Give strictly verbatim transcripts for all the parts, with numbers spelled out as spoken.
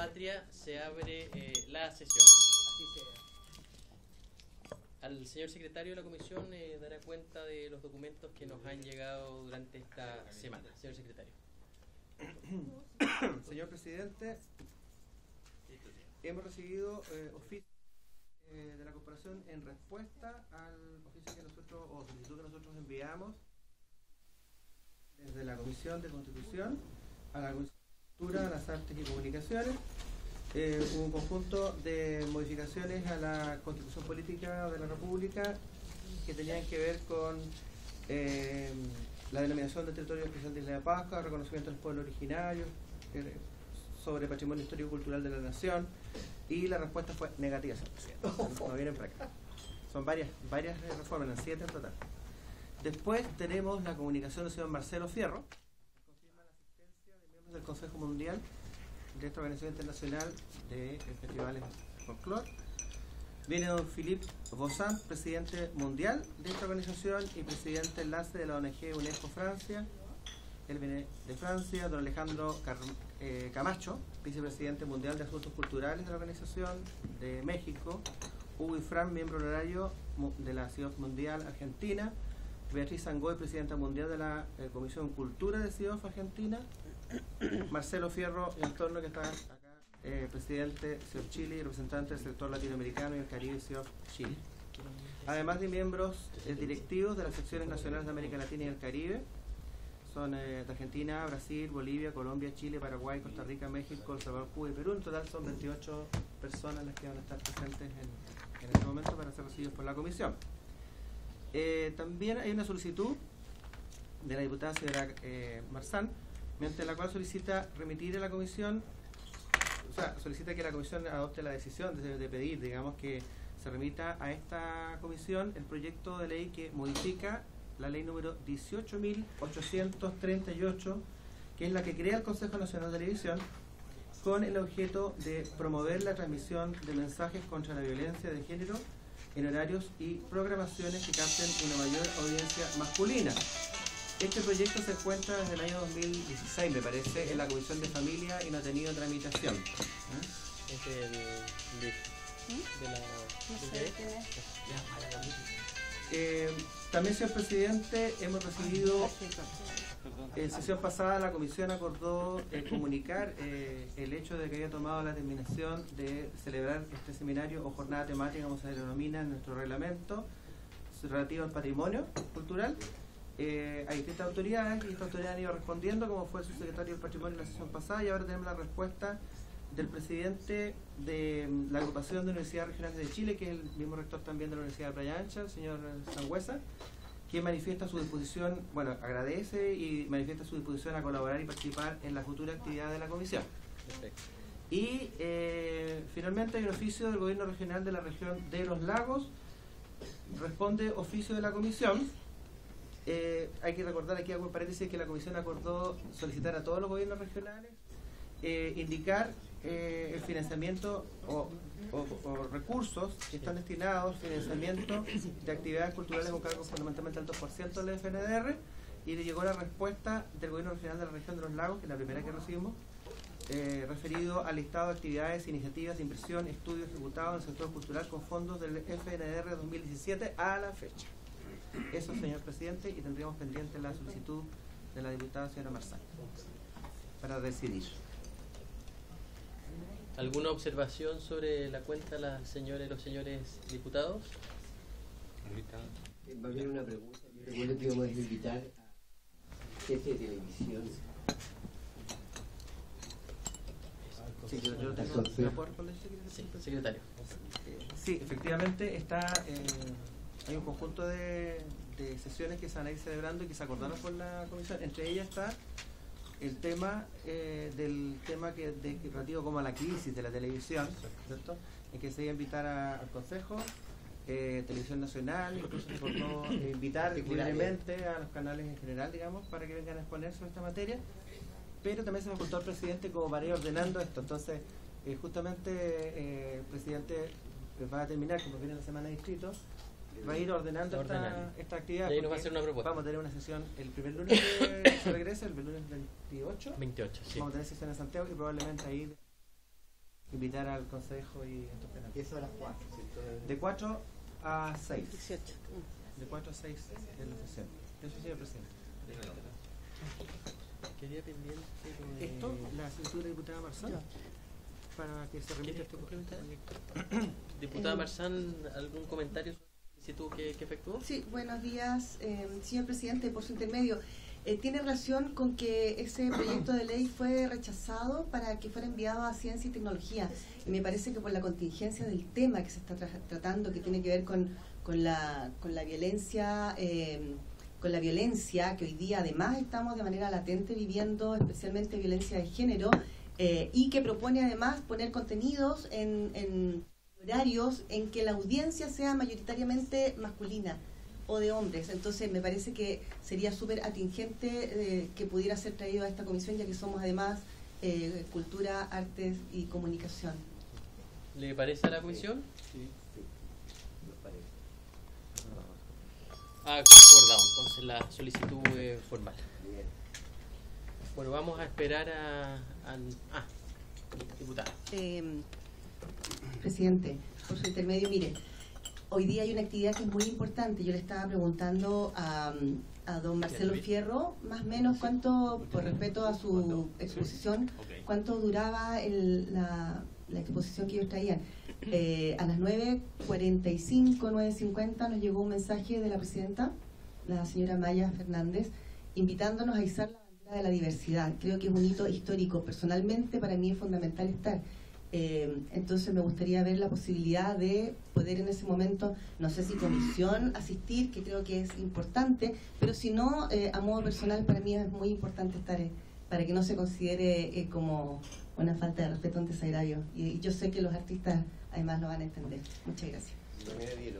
Patria se abre eh, la sesión. Así sea. Al señor secretario de la comisión eh, dará cuenta de los documentos que nos han llegado durante esta semana. Señor secretario. Señor presidente, hemos recibido eh, oficio eh, de la corporación en respuesta al oficio que nosotros, o solicitud que nosotros enviamos desde la Comisión de Constitución a la Comisión de Cultura, las Artes y Comunicaciones, eh, un conjunto de modificaciones a la Constitución Política de la República que tenían que ver con eh, la denominación del territorio especial de Isla de Pascua, reconocimiento de los pueblos originarios, eh, sobre patrimonio histórico y cultural de la nación, y la respuesta fue negativa, señor presidente. No vienen para acá. Son varias, varias reformas, en siete en total. Después tenemos la comunicación del señor Marcelo Fierro, que confirma la asistencia de miembros del Consejo Mundial de esta organización internacional de festivales folclore. Viene don Philippe Bossan, presidente mundial de esta organización y presidente enlace de la O N G UNESCO Francia. Él viene de Francia. Don Alejandro Car eh, Camacho, vicepresidente mundial de Asuntos Culturales de la organización de México. Hugo Ifrán, miembro honorario de la C I O F Mundial Argentina. Beatriz Sangoy, presidenta mundial de la eh, Comisión Cultura de C I O F Argentina. Marcelo Fierro, el entorno que está acá, eh, presidente C I O F Chile y representante del sector latinoamericano y el Caribe C I O F Chile. Además de miembros eh, directivos de las secciones nacionales de América Latina y el Caribe, son eh, de Argentina, Brasil, Bolivia, Colombia, Chile, Paraguay, Costa Rica, México, El Salvador, Cuba y Perú. En total son veintiocho personas las que van a estar presentes en, en este momento para ser recibidos por la comisión. Eh, también hay una solicitud de la diputada señora eh, Marzán, mediante la cual solicita remitir a la comisión, o sea, solicita que la comisión adopte la decisión de, de pedir, digamos, que se remita a esta comisión el proyecto de ley que modifica la ley número dieciocho mil ochocientos treinta y ocho, que es la que crea el Consejo Nacional de Televisión, con el objeto de promover la transmisión de mensajes contra la violencia de género en horarios y programaciones que capten una mayor audiencia masculina. Este proyecto se encuentra desde el año dos mil dieciséis, me parece, en la Comisión de Familia y no ha tenido tramitación. ¿Eh? Es el de, de la... No sé quién es. Eh, también, señor presidente, hemos recibido, en sesión pasada la comisión acordó eh, comunicar eh, el hecho de que había tomado la determinación de celebrar este seminario o jornada temática, como se denomina en nuestro reglamento, relativo al patrimonio cultural. Eh, hay distintas autoridades y estas autoridades han ido respondiendo, como fue el subsecretario del Patrimonio en la sesión pasada, y ahora tenemos la respuesta del presidente de la agrupación de universidades regionales de Chile, que es el mismo rector también de la Universidad de Playa Ancha, el señor Sangüesa, que manifiesta su disposición, bueno, agradece y manifiesta su disposición a colaborar y participar en la futura actividad de la comisión. Perfecto. Y eh, finalmente hay un oficio del gobierno regional de la región de Los Lagos, responde oficio de la comisión. Eh, hay que recordar aquí, hago un paréntesis, que la comisión acordó solicitar a todos los gobiernos regionales eh, indicar eh, el financiamiento o, o, o recursos que están destinados al financiamiento de actividades culturales con cargo fundamentalmente al dos por ciento del F N D R, y le llegó la respuesta del gobierno regional de la región de Los Lagos, que es la primera que recibimos, eh, referido al listado de actividades, iniciativas de inversión, estudios ejecutados en el sector cultural con fondos del F N D R dos mil diecisiete a la fecha. Eso, señor presidente, y tendríamos pendiente la solicitud de la diputada señora Marzán para decidir. ¿Alguna observación sobre la cuenta, las señoras y los señores diputados? Va a haber una pregunta. Yo recuerdo que íbamos a invitar a jefe de televisión. Sí, yo, yo tengo, ¿me puedo responder, Sí, secretario. Eh, sí, efectivamente está, eh, hay un conjunto de, de sesiones que se van a ir celebrando y que se acordaron por la comisión. Entre ellas está el tema eh, del tema que, de, que relativo como a la crisis de la televisión, ¿cierto? En que se iba a invitar a, al Consejo, eh, Televisión Nacional, incluso se acordó eh, invitar libremente a los canales en general, digamos, para que vengan a exponer sobre esta materia, pero también se me facultó al presidente como para ir ordenando esto. Entonces, eh, justamente eh, el presidente va a terminar, como viene la semana de distrito, va a ir ordenando esta, esta actividad. Y ahí nos va a hacer una propuesta. Vamos a tener una sesión el primer lunes que se regresa, el lunes veintiocho. veintiocho, sí. Vamos a tener sesión en Santiago y probablemente ahí invitar al consejo y estos penales. Y eso a las cuatro, ¿cierto? De cuatro a seis. dieciocho. De cuatro a seis en la sesión. Eso sí, presidente. Quería pendiente lo de... Esto, la senatura diputada Marzán, Ya. para que se remita ¿Quiere este complementar? proyecto. Diputada Eh, Marzán, ¿algún comentario sobre la solicitud que, que efectuó? Sí, buenos días, eh, señor presidente, por su intermedio. Eh, tiene relación con que ese proyecto de ley fue rechazado para que fuera enviado a Ciencia y Tecnología. Y me parece que por la contingencia del tema que se está tra tratando, que tiene que ver con, con, la, con la violencia, eh, con la violencia que hoy día además estamos de manera latente viviendo, especialmente violencia de género, eh, y que propone además poner contenidos en, en horarios en que la audiencia sea mayoritariamente masculina o de hombres. Entonces me parece que sería súper atingente eh, que pudiera ser traído a esta comisión, ya que somos además eh, cultura, artes y comunicación. ¿Le parece a la comisión? Sí, sí, nos parece. Acordado, entonces la solicitud eh, formal. Bien. Bueno, vamos a esperar a... a ah, diputada. Eh, presidente, por su intermedio, mire, hoy día hay una actividad que es muy importante. Yo le estaba preguntando a, a don Marcelo Fierro, más o menos cuánto, por respeto a su exposición, cuánto duraba el, la, la exposición que ellos traían. Eh, a las nueve cuarenta y cinco, nueve cincuenta nos llegó un mensaje de la presidenta, la señora Maya Fernández, invitándonos a izar la bandera de la diversidad. Creo que es un hito histórico. Personalmente, para mí es fundamental estar. Eh, entonces me gustaría ver la posibilidad de poder en ese momento, no sé si comisión, asistir, que creo que es importante, pero si no, eh, a modo personal para mí es muy importante estar, eh, para que no se considere eh, como una falta de respeto, un desagravio. Y, y yo sé que los artistas además lo van a entender. Muchas gracias. Doña Dielo.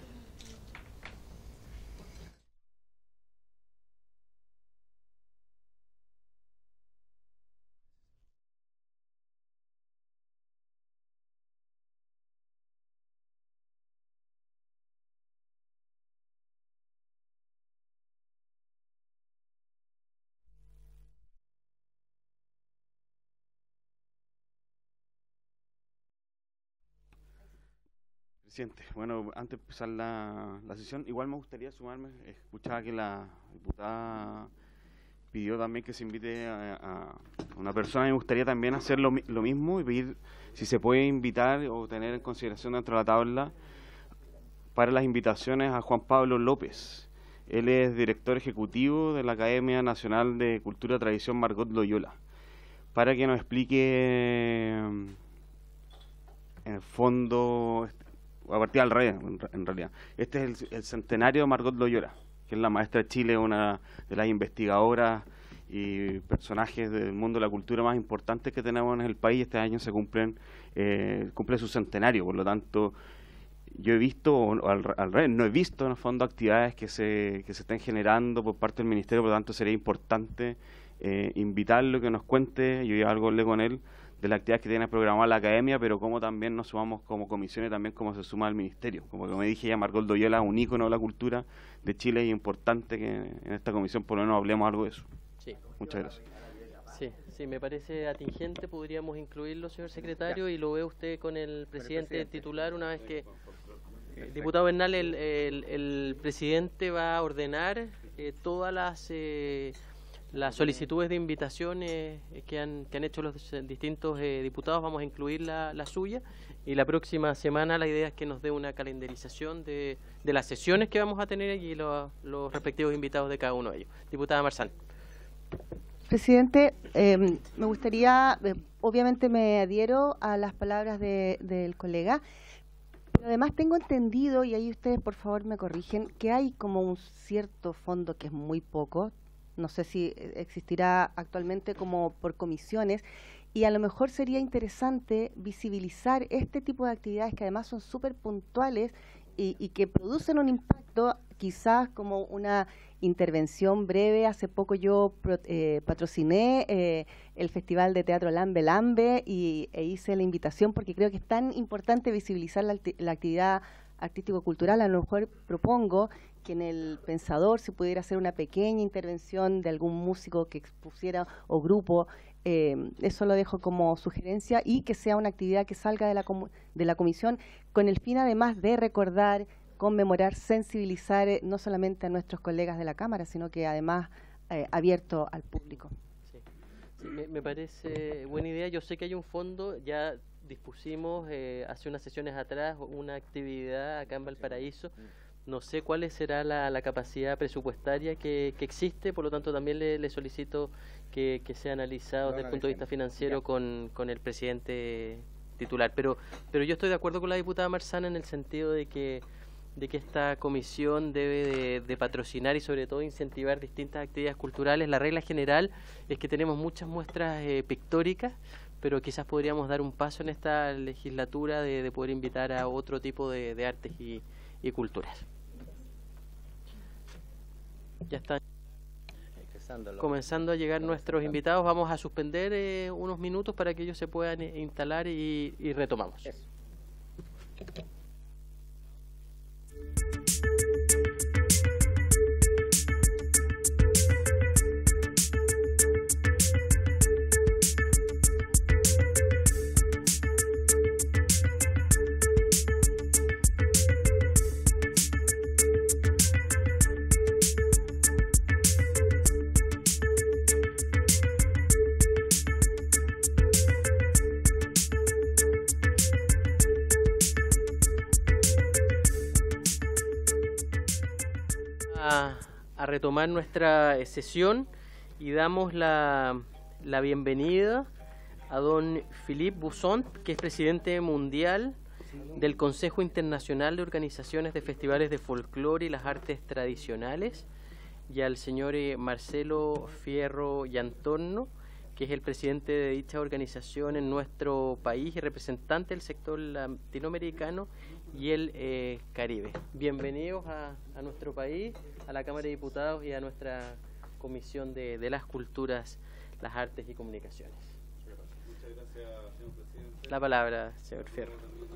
Presidente, bueno, antes de empezar la, la sesión, igual me gustaría sumarme, escuchaba que la diputada pidió también que se invite a, a una persona, me gustaría también hacer lo, lo mismo y pedir si se puede invitar o tener en consideración dentro de la tabla para las invitaciones a Juan Pablo López. Él es director ejecutivo de la Academia Nacional de Cultura y Tradición Margot Loyola, para que nos explique en el fondo, a partir del revés, en realidad. Este es el, el centenario de Margot Loyola, que es la maestra de Chile, una de las investigadoras y personajes del mundo de la cultura más importantes que tenemos en el país. Este año se cumplen eh, cumple su centenario, por lo tanto, yo he visto, o al, al revés, no he visto en el fondo actividades que se, que se estén generando por parte del Ministerio, por lo tanto sería importante eh, invitarlo, que nos cuente, yo ya algo hablé con él, de las actividades que tiene programada la Academia, pero cómo también nos sumamos como comisión y también cómo se suma al Ministerio. Como que me dije ya, Margot Loyola es un ícono de la cultura de Chile y es importante que en esta comisión por lo menos hablemos algo de eso. Sí. Muchas gracias. Sí, sí, me parece atingente, podríamos incluirlo, señor secretario, y lo ve usted con el presidente, presidente. titular una vez que... Eh, diputado Bernal, el, el, el presidente va a ordenar eh, todas las... Eh, las solicitudes de invitaciones que han, que han hecho los distintos eh, diputados, vamos a incluir la, la suya, y la próxima semana la idea es que nos dé una calendarización de, de las sesiones que vamos a tener y lo, los respectivos invitados de cada uno de ellos. Diputada Marzán. Presidente, eh, me gustaría, eh, obviamente me adhiero a las palabras de, del colega, pero además tengo entendido, y ahí ustedes por favor me corrigen, que hay como un cierto fondo que es muy poco, no sé si existirá actualmente como por comisiones, y a lo mejor sería interesante visibilizar este tipo de actividades que además son súper puntuales y, y que producen un impacto, quizás como una intervención breve. Hace poco yo pro, eh, patrociné eh, el Festival de Teatro Lambe Lambe y, e hice la invitación porque creo que es tan importante visibilizar la, la actividad artístico-cultural. A lo mejor propongo que en el Pensador se pudiera hacer una pequeña intervención de algún músico que expusiera o grupo. Eh, eso lo dejo como sugerencia, y que sea una actividad que salga de la, de la comisión con el fin además de recordar, conmemorar, sensibilizar eh, no solamente a nuestros colegas de la Cámara, sino que además eh, abierto al público. Sí, sí me, me parece buena idea. Yo sé que hay un fondo, ya dispusimos eh, hace unas sesiones atrás una actividad acá en Valparaíso. No sé cuál será la, la capacidad presupuestaria que, que existe, por lo tanto también le, le solicito que, que sea analizado desde el punto de vista financiero con, con el presidente titular. Pero, pero yo estoy de acuerdo con la diputada Marzana en el sentido de que, de que esta comisión debe de, de patrocinar y sobre todo incentivar distintas actividades culturales. La regla general es que tenemos muchas muestras eh, pictóricas, pero quizás podríamos dar un paso en esta legislatura de, de poder invitar a otro tipo de, de artes y, y culturas. Ya está comenzando a llegar nuestros invitados. Vamos a suspender eh, unos minutos para que ellos se puedan eh, instalar y, y retomamos. Eso. A, a retomar nuestra sesión y damos la, la bienvenida a don Philippe Busson, que es presidente mundial del Consejo Internacional de Organizaciones de Festivales de Folclore y las Artes Tradicionales, y al señor eh, Marcelo Fierro Yantorno, que es el presidente de dicha organización en nuestro país y representante del sector latinoamericano y el eh, Caribe. Bienvenidos a, a nuestro país, a la Cámara de Diputados y a nuestra Comisión de, de las Culturas, las Artes y Comunicaciones. Muchas gracias, señor presidente. La palabra, señor Fierro.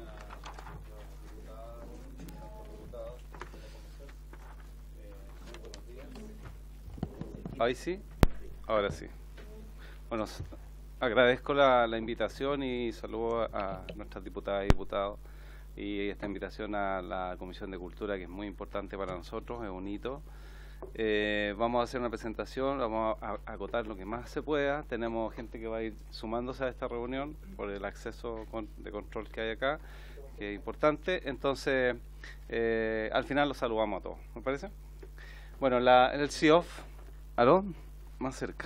Ahí sí, ahora sí. Bueno, agradezco la, la invitación y saludo a nuestras diputadas y diputados, y esta invitación a la Comisión de Cultura, que es muy importante para nosotros, es un hito. Eh, vamos a hacer una presentación, vamos a, a acotar lo que más se pueda. Tenemos gente que va a ir sumándose a esta reunión por el acceso con, de control que hay acá, que es importante. Entonces, eh, al final los saludamos a todos, ¿me parece? Bueno, la, el C I O F, ¿aló? Más cerca.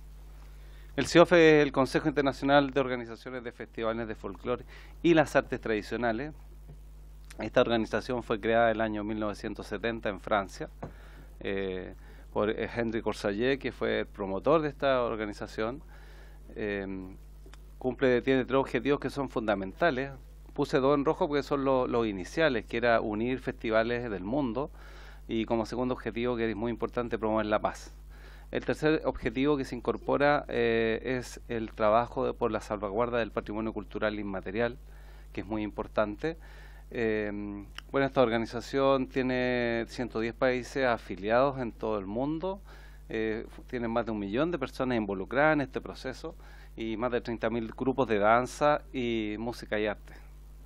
El C I O F es el Consejo Internacional de Organizaciones de Festivales de Folclore y las Artes Tradicionales. Esta organización fue creada en el año mil novecientos setenta en Francia eh, por Henri Corsayet, que fue el promotor de esta organización. Eh, cumple, tiene tres objetivos que son fundamentales. Puse dos en rojo porque son los, los iniciales, que era unir festivales del mundo, y como segundo objetivo, que es muy importante, promover la paz. El tercer objetivo que se incorpora eh, es el trabajo de, por la salvaguarda del patrimonio cultural inmaterial, que es muy importante. Eh, bueno, esta organización tiene ciento diez países afiliados en todo el mundo, eh, tiene más de un millón de personas involucradas en este proceso y más de treinta mil grupos de danza y música y arte.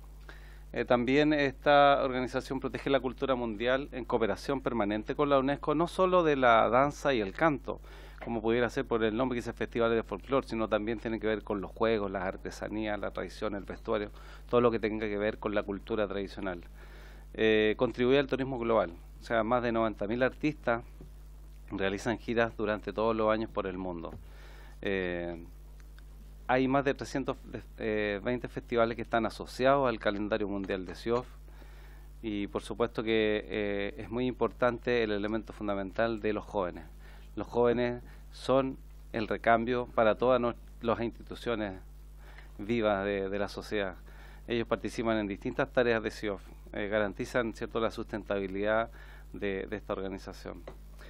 Eh, también esta organización protege la cultura mundial en cooperación permanente con la UNESCO, no solo de la danza y el canto, como pudiera ser por el nombre que dice Festivales de Folclore, sino también tiene que ver con los juegos, las artesanías, la tradición, el vestuario, todo lo que tenga que ver con la cultura tradicional. Eh, contribuye al turismo global, o sea, más de noventa mil artistas realizan giras durante todos los años por el mundo. Eh, Hay más de trescientos veinte festivales que están asociados al calendario mundial de C I O F, y por supuesto que eh, es muy importante el elemento fundamental de los jóvenes. Los jóvenes son el recambio para todas las instituciones vivas de, de la sociedad. Ellos participan en distintas tareas de C I O F, eh, garantizan, ¿cierto?, la sustentabilidad de, de esta organización.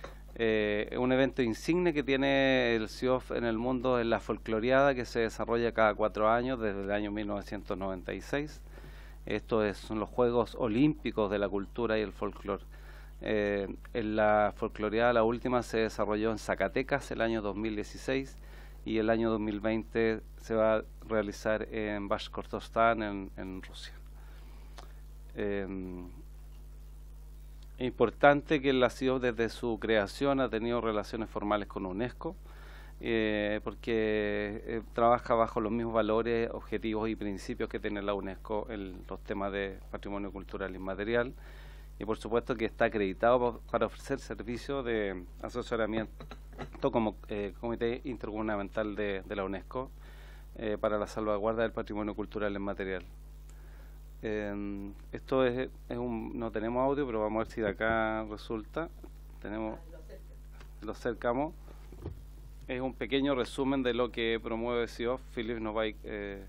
Eh, un evento insigne que tiene el C I O F en el mundo es la Folcloreada, que se desarrolla cada cuatro años desde el año mil novecientos noventa y seis. Estos es, son los Juegos Olímpicos de la Cultura y el Folclore. Eh, en la folcloreada, la última, se desarrolló en Zacatecas el año dos mil dieciséis y el año dos mil veinte se va a realizar en Bashkortostán, en, en Rusia. Eh, es importante que la C I O F desde su creación ha tenido relaciones formales con UNESCO, eh, porque eh, trabaja bajo los mismos valores, objetivos y principios que tiene la UNESCO en los temas de patrimonio cultural inmaterial. Y por supuesto que está acreditado para ofrecer servicios de asesoramiento como eh, Comité Intergubernamental de, de la UNESCO eh, para la salvaguarda del patrimonio cultural inmaterial. Eh, esto es, es un, no tenemos audio, pero vamos a ver si de acá resulta. Tenemos, lo acercamos. Es un pequeño resumen de lo que promueve C I O F. Philip nos va a... Eh,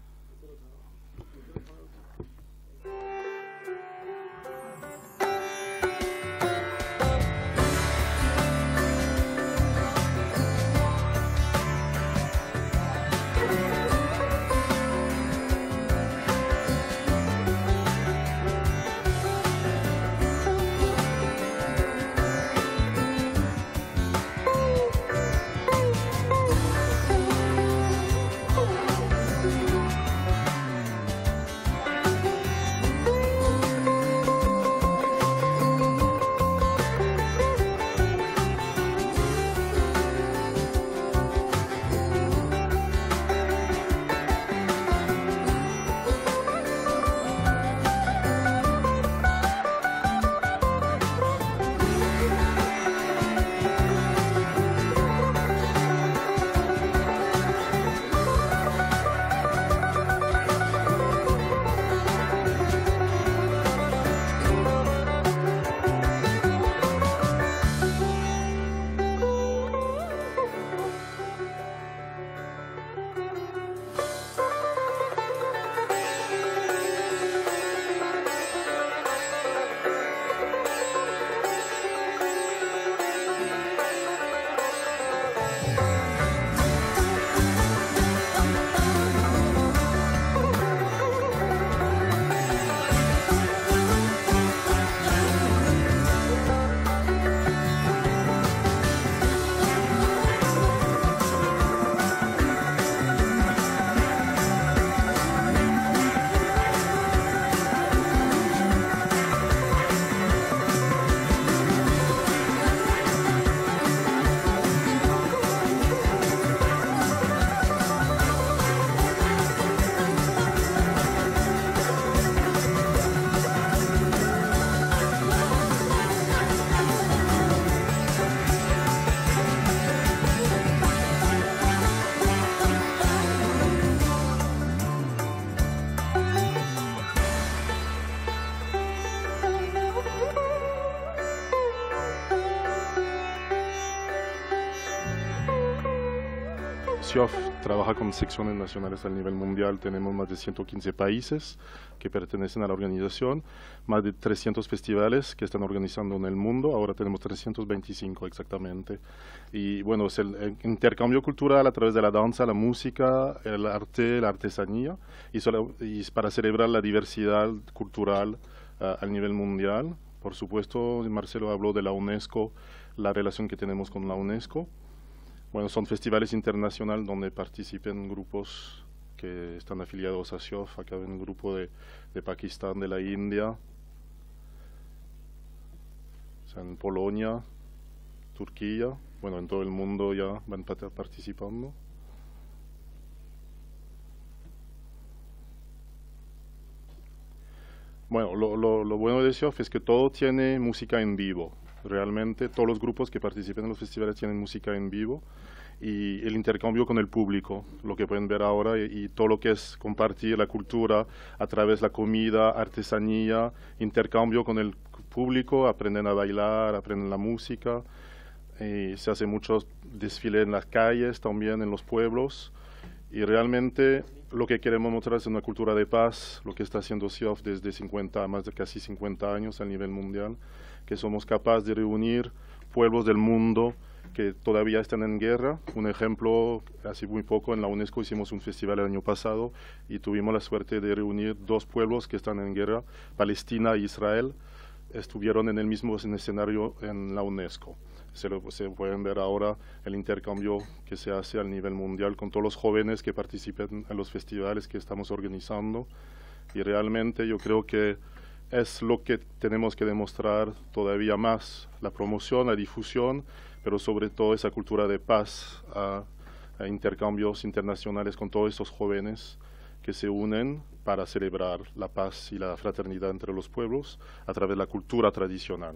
C I O F trabaja con secciones nacionales a nivel mundial. Tenemos más de ciento quince países que pertenecen a la organización, más de trescientos festivales que están organizando en el mundo. Ahora tenemos trescientos veinticinco exactamente. Y bueno, es el, el intercambio cultural a través de la danza, la música, el arte, la artesanía, y, solo, y para celebrar la diversidad cultural uh, a nivel mundial. Por supuesto, Marcelo habló de la UNESCO, la relación que tenemos con la UNESCO. Bueno, son festivales internacionales donde participan grupos que están afiliados a C I O F. Acá hay un grupo de, de Pakistán, de la India, o sea, en Polonia, Turquía, bueno, en todo el mundo ya van participando. Bueno, lo, lo, lo bueno de C I O F es que todo tiene música en vivo. Realmente todos los grupos que participan en los festivales tienen música en vivo, y el intercambio con el público, lo que pueden ver ahora, y, y todo lo que es compartir la cultura a través de la comida, artesanía, intercambio con el público, aprenden a bailar, aprenden la música, y se hace muchos desfiles en las calles, también en los pueblos, y realmente lo que queremos mostrar es una cultura de paz, lo que está haciendo C I O F desde cincuenta, más de casi cincuenta años a nivel mundial, que somos capaces de reunir pueblos del mundo que todavía están en guerra. Un ejemplo, hace muy poco en la UNESCO hicimos un festival el año pasado y tuvimos la suerte de reunir dos pueblos que están en guerra, Palestina e Israel, estuvieron en el mismo escenario en la UNESCO. Se, lo, se pueden ver ahora el intercambio que se hace a nivel mundial con todos los jóvenes que participan en los festivales que estamos organizando, y realmente yo creo que es lo que tenemos que demostrar todavía más, la promoción, la difusión, pero sobre todo esa cultura de paz, a, a intercambios internacionales con todos esos jóvenes que se unen para celebrar la paz y la fraternidad entre los pueblos a través de la cultura tradicional.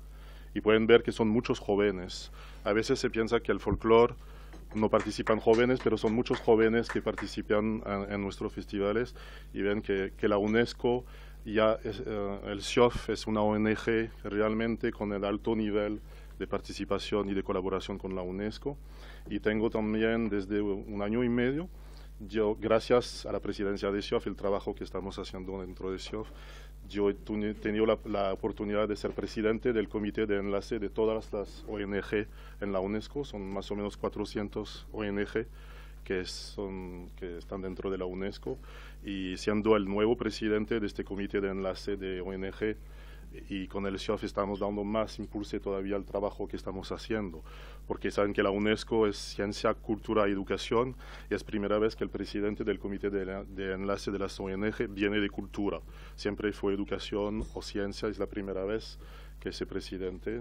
Y pueden ver que son muchos jóvenes. A veces se piensa que el folclore no participan jóvenes, pero son muchos jóvenes que participan en, en nuestros festivales, y ven que, que la UNESCO, ya es, uh, el S I O F es una O N G realmente con el alto nivel de participación y de colaboración con la UNESCO. Y tengo también desde un año y medio, yo, gracias a la presidencia de S I O F, el trabajo que estamos haciendo dentro de S I O F, yo he tenido la, la oportunidad de ser presidente del comité de enlace de todas las O N G en la UNESCO. Son más o menos cuatrocientas O N G que, son, que están dentro de la UNESCO, y siendo el nuevo presidente de este comité de enlace de O N G, y con el S I O F estamos dando más impulso todavía al trabajo que estamos haciendo, porque saben que la UNESCO es ciencia, cultura y educación, y es primera vez que el presidente del comité de, de enlace de las O N G viene de cultura. Siempre fue educación o ciencia, es la primera vez que ese presidente,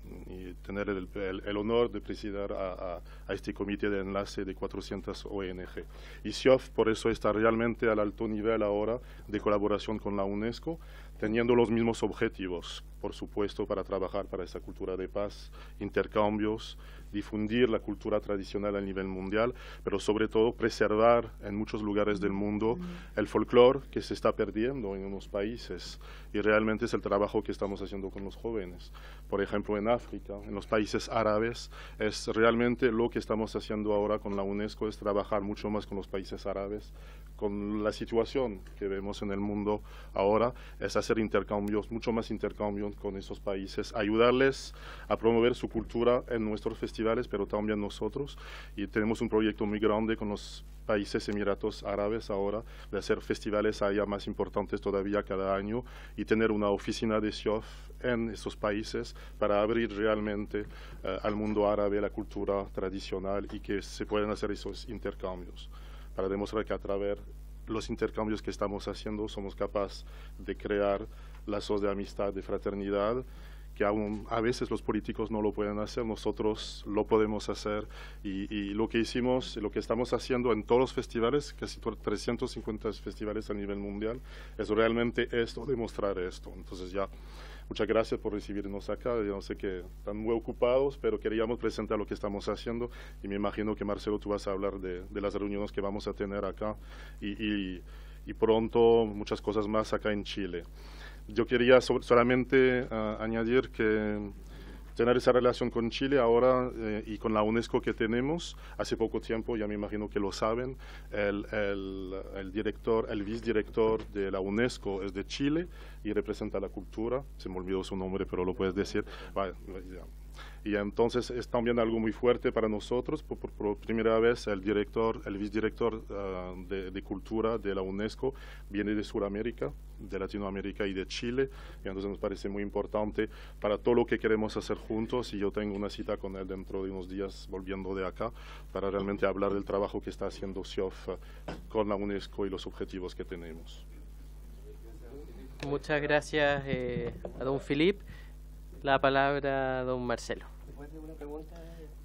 y tener el, el, el honor de presidir a, a, a este comité de enlace de cuatrocientas O N G. Y S I O F por eso está realmente al alto nivel ahora de colaboración con la UNESCO, teniendo los mismos objetivos, por supuesto, para trabajar para esa cultura de paz, intercambios, difundir la cultura tradicional a nivel mundial, pero sobre todo preservar en muchos lugares del mundo el folclore que se está perdiendo en unos países, y realmente es el trabajo que estamos haciendo con los jóvenes. Por ejemplo, en África, en los países árabes, es realmente lo que estamos haciendo ahora con la UNESCO, es trabajar mucho más con los países árabes, con la situación que vemos en el mundo ahora, es hacer intercambios, mucho más intercambios con esos países, ayudarles a promover su cultura en nuestros festivales, pero también nosotros. Y tenemos un proyecto muy grande con los países Emiratos Árabes ahora, de hacer festivales allá más importantes todavía cada año, y tener una oficina de S I O F en esos países para abrir realmente uh, al mundo árabe la cultura tradicional, y que se puedan hacer esos intercambios, para demostrar que a través de los intercambios que estamos haciendo somos capaces de crear lazos de amistad, de fraternidad, que aún a veces los políticos no lo pueden hacer, nosotros lo podemos hacer, y, y lo que hicimos, lo que estamos haciendo en todos los festivales, casi trescientos cincuenta festivales a nivel mundial, es realmente esto, demostrar esto. Entonces ya, muchas gracias por recibirnos acá. Yo sé que están muy ocupados, pero queríamos presentar lo que estamos haciendo, y me imagino que Marcelo, tú vas a hablar de, de las reuniones que vamos a tener acá, y, y, y pronto muchas cosas más acá en Chile. Yo quería so solamente uh, añadir que tener esa relación con Chile ahora eh, y con la UNESCO que tenemos, hace poco tiempo, ya me imagino que lo saben, el, el, el director, el vicedirector de la UNESCO es de Chile y representa la cultura, se me olvidó su nombre, pero lo puedes decir. Vale, ya. Y entonces es también algo muy fuerte para nosotros. Por, por, por primera vez el director, el vicedirector uh, de, de Cultura de la UNESCO viene de Sudamérica, de Latinoamérica y de Chile, y entonces nos parece muy importante para todo lo que queremos hacer juntos, y yo tengo una cita con él dentro de unos días volviendo de acá para realmente hablar del trabajo que está haciendo S I O F con la UNESCO y los objetivos que tenemos. Muchas gracias eh, a don Philip. La palabra a don Marcelo. ¿Una pregunta?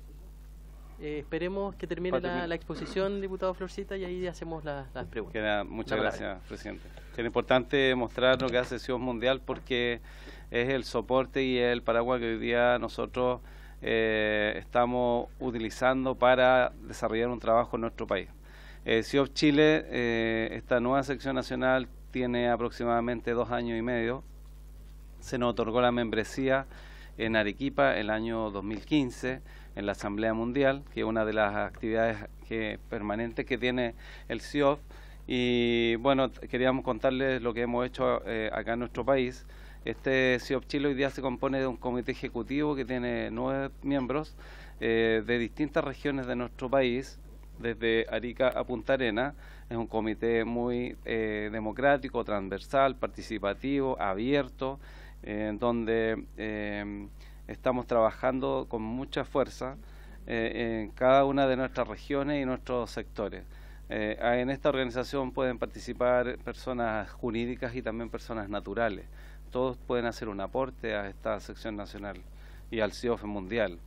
Eh, esperemos que termine la, la exposición, diputado Florcita, y ahí hacemos la, las preguntas. Queda, muchas gracias, presidente. Es importante mostrar lo que hace S I O F Mundial, porque es el soporte y el paraguas que hoy día nosotros eh, estamos utilizando para desarrollar un trabajo en nuestro país. Eh, S I O F Chile, eh, esta nueva sección nacional, tiene aproximadamente dos años y medio. Se nos otorgó la membresía en Arequipa el año dos mil quince, en la Asamblea Mundial, que es una de las actividades que, permanentes que tiene el S I O F. Y bueno, queríamos contarles lo que hemos hecho eh, acá en nuestro país. Este S I O F Chile hoy día se compone de un comité ejecutivo que tiene nueve miembros eh, de distintas regiones de nuestro país, desde Arica a Punta Arenas. Es un comité muy eh, democrático, transversal, participativo, abierto, eh, en donde eh, estamos trabajando con mucha fuerza eh, en cada una de nuestras regiones y nuestros sectores. Eh, en esta organización pueden participar personas jurídicas y también personas naturales. Todos pueden hacer un aporte a esta sección nacional y al C I O F mundial.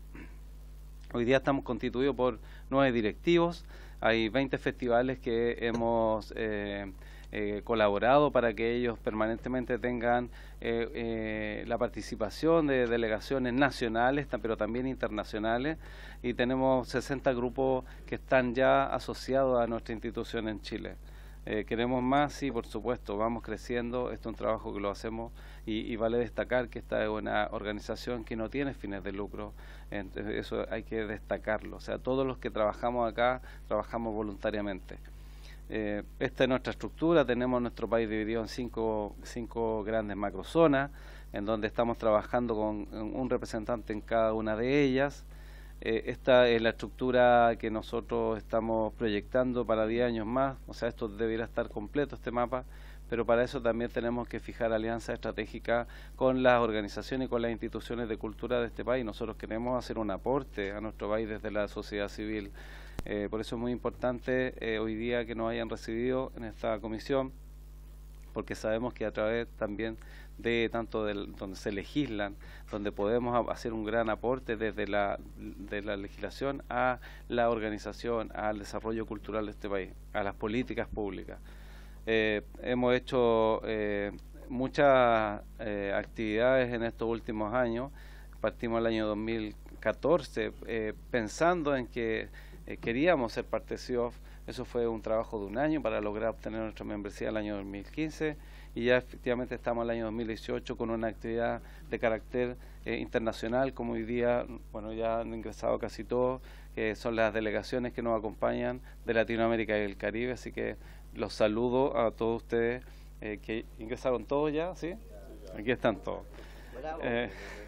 Hoy día estamos constituidos por nueve directivos, hay veinte festivales que hemos eh, eh, colaborado para que ellos permanentemente tengan eh, eh, la participación de delegaciones nacionales, pero también internacionales, y tenemos sesenta grupos que están ya asociados a nuestra institución en Chile. Eh, queremos más, sí, por supuesto, vamos creciendo, esto es un trabajo que lo hacemos y, y vale destacar que esta es una organización que no tiene fines de lucro, entonces eso hay que destacarlo, o sea, todos los que trabajamos acá, trabajamos voluntariamente. Eh, esta es nuestra estructura, tenemos nuestro país dividido en cinco, cinco grandes macrozonas, en donde estamos trabajando con un representante en cada una de ellas. Eh, esta es la estructura que nosotros estamos proyectando para diez años más, o sea, esto debería estar completo, este mapa, pero para eso también tenemos que fijar alianzas estratégicas con las organizaciones y con las instituciones de cultura de este país. Nosotros queremos hacer un aporte a nuestro país desde la sociedad civil, eh, por eso es muy importante eh, hoy día que nos hayan recibido en esta comisión, porque sabemos que a través también de tanto del, donde se legislan, donde podemos hacer un gran aporte desde la, de la legislación a la organización, al desarrollo cultural de este país, a las políticas públicas. Eh, hemos hecho eh, muchas eh, actividades en estos últimos años. Partimos el año dos mil catorce eh, pensando en que eh, queríamos ser parte de C I O F. Eso fue un trabajo de un año para lograr obtener nuestra membresía el año dos mil quince, y ya efectivamente estamos en el año dos mil dieciocho con una actividad de carácter eh, internacional, como hoy día, bueno, ya han ingresado casi todos, que son las delegaciones que nos acompañan de Latinoamérica y el Caribe, así que los saludo a todos ustedes eh, que ingresaron todos ya, ¿sí? Aquí están todos. Eh,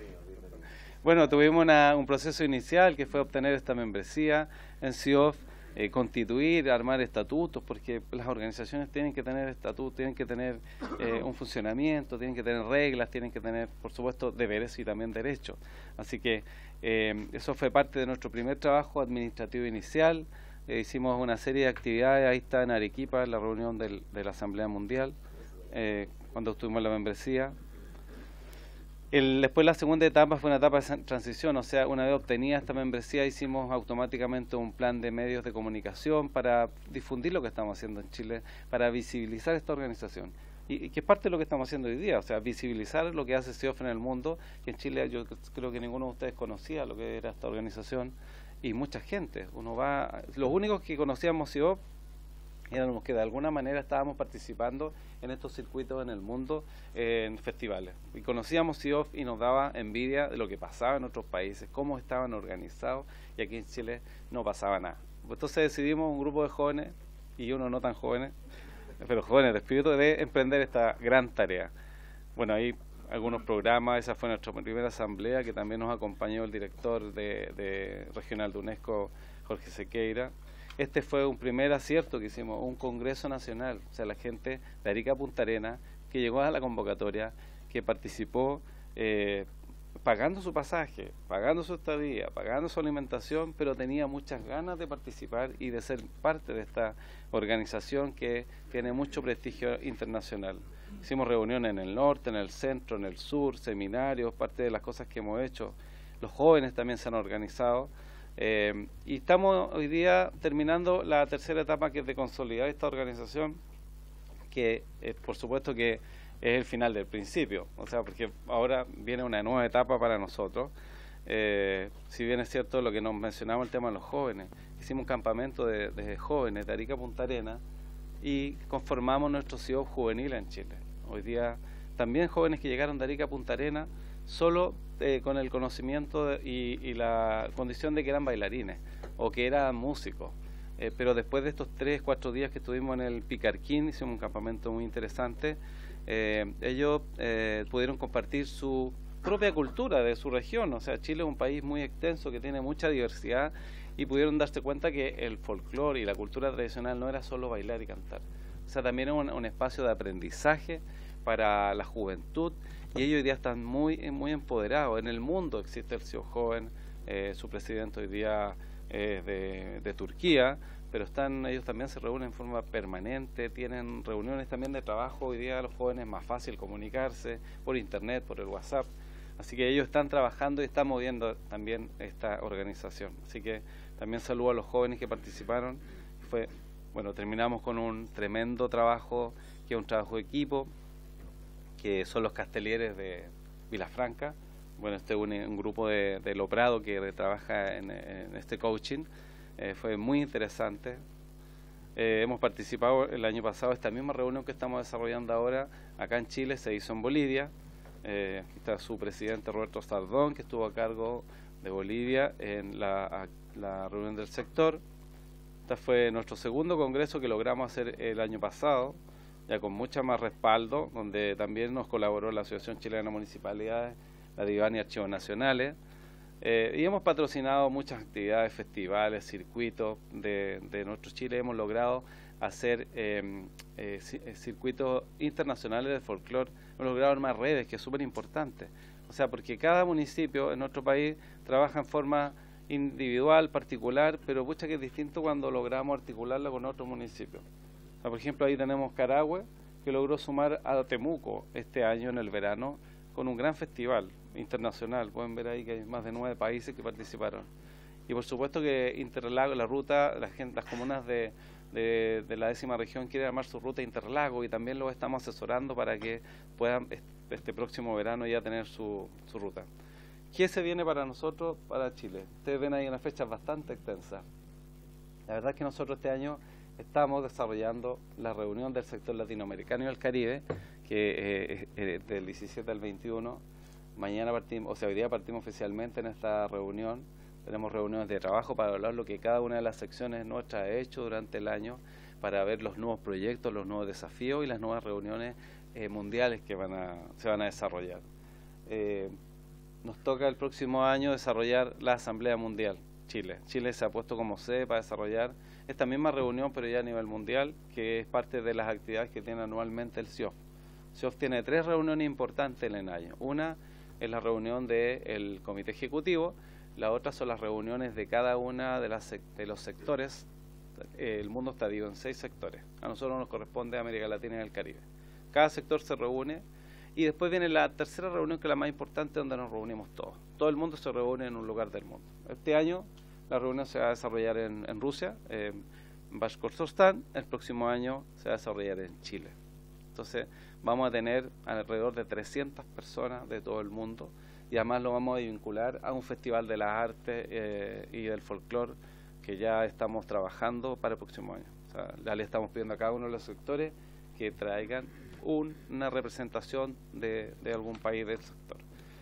bueno, tuvimos una, un proceso inicial que fue obtener esta membresía en C I O F, eh, constituir, armar estatutos, porque las organizaciones tienen que tener estatutos, tienen que tener eh, un funcionamiento, tienen que tener reglas, tienen que tener, por supuesto, deberes y también derechos. Así que eh, eso fue parte de nuestro primer trabajo administrativo inicial. Eh, hicimos una serie de actividades, ahí está en Arequipa, en la reunión del, de la Asamblea Mundial, eh, cuando obtuvimos la membresía. El, después la segunda etapa fue una etapa de transición, o sea, una vez obtenida esta membresía hicimos automáticamente un plan de medios de comunicación para difundir lo que estamos haciendo en Chile, para visibilizar esta organización. Y, y que es parte de lo que estamos haciendo hoy día, o sea, visibilizar lo que hace C I O F en el mundo, que en Chile yo creo que ninguno de ustedes conocía lo que era esta organización, y mucha gente. Uno va, los únicos que conocíamos C I O F éramos los que de alguna manera estábamos participando en estos circuitos en el mundo, eh, en festivales. Y conocíamos C I O F y nos daba envidia de lo que pasaba en otros países, cómo estaban organizados, y aquí en Chile no pasaba nada. Entonces decidimos un grupo de jóvenes, y uno no tan jóvenes, pero jóvenes de espíritu, de emprender esta gran tarea. Bueno, ahí algunos programas, esa fue nuestra primera asamblea, que también nos acompañó el director de, de regional de UNESCO, Jorge Sequeira. Este fue un primer acierto que hicimos, un congreso nacional, o sea, la gente de Arica a Punta Arenas, que llegó a la convocatoria, que participó eh, pagando su pasaje, pagando su estadía, pagando su alimentación, pero tenía muchas ganas de participar y de ser parte de esta organización que tiene mucho prestigio internacional. Hicimos reuniones en el norte, en el centro, en el sur, seminarios, parte de las cosas que hemos hecho. Los jóvenes también se han organizado. Eh, y estamos hoy día terminando la tercera etapa, que es de consolidar esta organización, que eh, por supuesto que es el final del principio, o sea, porque ahora viene una nueva etapa para nosotros. Eh, si bien es cierto lo que nos mencionamos, el tema de los jóvenes, hicimos un campamento de, de jóvenes de Arica a Punta Arenas y conformamos nuestro C I O F juvenil en Chile. Hoy día también jóvenes que llegaron de Arica a Punta Arenas solo eh, con el conocimiento de, y, y la condición de que eran bailarines o que eran músicos. Eh, pero después de estos tres, cuatro días que estuvimos en el Picarquín, hicimos un campamento muy interesante, eh, ellos eh, pudieron compartir su propia cultura de su región. O sea, Chile es un país muy extenso que tiene mucha diversidad, y pudieron darse cuenta que el folclore y la cultura tradicional no era solo bailar y cantar. O sea, también es un, un espacio de aprendizaje para la juventud, y ellos hoy día están muy, muy empoderados. En el mundo existe el C E O Joven, eh, su presidente hoy día es de, de Turquía, pero están ellos también se reúnen en forma permanente, tienen reuniones también de trabajo. Hoy día a los jóvenes es más fácil comunicarse por internet, por el WhatsApp, así que ellos están trabajando y están moviendo también esta organización. Así que también saludo a los jóvenes que participaron. Fue, bueno, terminamos con un tremendo trabajo, que es un trabajo de equipo, que son los castelieres de Vilafranca. Bueno, este es un, un grupo de, de Loprado que trabaja en, en este coaching. Eh, fue muy interesante. Eh, hemos participado el año pasado, esta misma reunión que estamos desarrollando ahora acá en Chile se hizo en Bolivia. Eh, aquí está su presidente Roberto Sardón, que estuvo a cargo de Bolivia en la, a, la reunión del sector. Este fue nuestro segundo congreso que logramos hacer el año pasado, ya con mucha más respaldo, donde también nos colaboró la Asociación Chilena de Municipalidades, la DIVAN y Archivos Nacionales. Eh, y hemos patrocinado muchas actividades, festivales, circuitos de, de nuestro Chile. Hemos logrado hacer eh, eh, circuitos internacionales de folclore. Hemos logrado armar redes, que es súper importante. O sea, porque cada municipio en nuestro país trabaja en forma individual, particular, pero pucha que es distinto cuando logramos articularla con otros municipios. O sea, por ejemplo, ahí tenemos Carahue, que logró sumar a Temuco este año en el verano con un gran festival internacional. Pueden ver ahí que hay más de nueve países que participaron. Y por supuesto que Interlago, la ruta, la gente, las comunas de, de, de la décima región quieren armar su ruta Interlago, y también los estamos asesorando para que puedan este próximo verano ya tener su, su ruta. ¿Qué se viene para nosotros, para Chile? Ustedes ven ahí una fecha bastante extensa. La verdad es que nosotros este año estamos desarrollando la reunión del sector latinoamericano y el Caribe, que eh, eh, del diecisiete al veintiuno. Mañana partimos, o sea, hoy día partimos oficialmente en esta reunión. Tenemos reuniones de trabajo para hablar lo que cada una de las secciones nuestras ha hecho durante el año, para ver los nuevos proyectos, los nuevos desafíos y las nuevas reuniones eh, mundiales que van a, se van a desarrollar. Eh, nos toca el próximo año desarrollar la Asamblea Mundial Chile. Chile se ha puesto como sede para desarrollar esta misma reunión, pero ya a nivel mundial, que es parte de las actividades que tiene anualmente el C I O F. El C I O F tiene tres reuniones importantes en el año. Una es la reunión del Comité Ejecutivo, la otra son las reuniones de cada una de, las, de los sectores. El mundo está dividido en seis sectores. A nosotros nos corresponde América Latina y el Caribe. Cada sector se reúne y después viene la tercera reunión, que es la más importante, donde nos reunimos todos. Todo el mundo se reúne en un lugar del mundo. Este año la reunión se va a desarrollar en, en Rusia, en Bashkortostán. El próximo año se va a desarrollar en Chile. Entonces vamos a tener alrededor de trescientas personas de todo el mundo, y además lo vamos a vincular a un festival de las artes eh, y del folclore que ya estamos trabajando para el próximo año. O sea, ya le estamos pidiendo a cada uno de los sectores que traigan un, una representación de, de algún país del sector.